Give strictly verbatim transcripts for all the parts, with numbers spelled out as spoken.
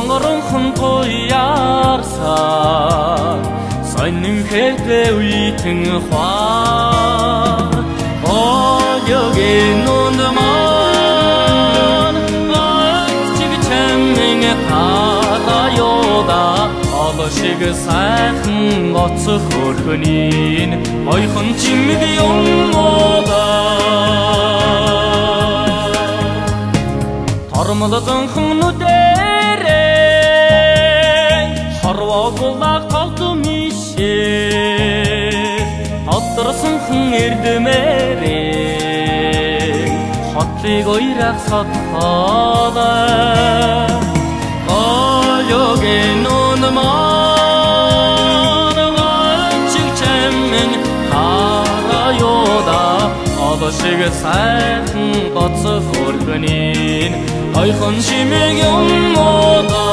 Онгорхон туяарсан сонин хэртэй үйтэн хваа оёгийн нундман чиг чаммин тараюуда олошиг сайхан гоцох хөрхөнийн ойхон чимэг юмода тормолзонхон нүдэрээ хорвоогулаг толдум ишээ одорсонхон эрдмээрээ хотлыг ойрах сотхолаа оёгийн нундман чиг чаммин тараюуда олошиг сайхан гоцох хөрхөнийн ойхон чимэг юмода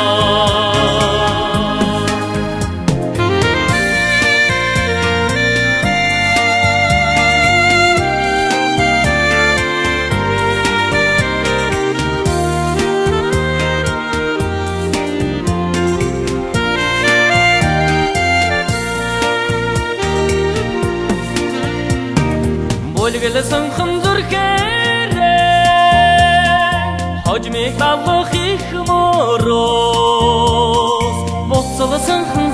Бүлгэлсэн хэмзүрхээрээ хожмиг давлах их мороос буцалсан хэн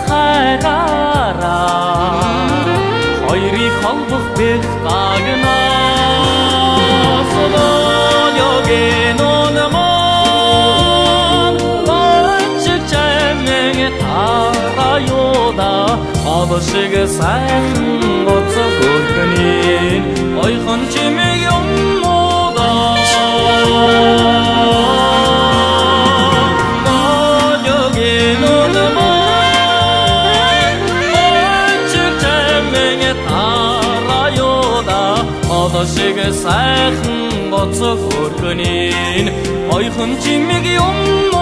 хайраараа хоёрыг холбох бэх гагнаас оёгийн нундман чиг чаммин тараюуда олошиг сайхан гоцох хөрхөнийн ойхон чимэг юмода оёгийн нундман чиг чаммин тараюуда олошиг сайхан гоцох хөрхөнийн ойхон чимэг юмода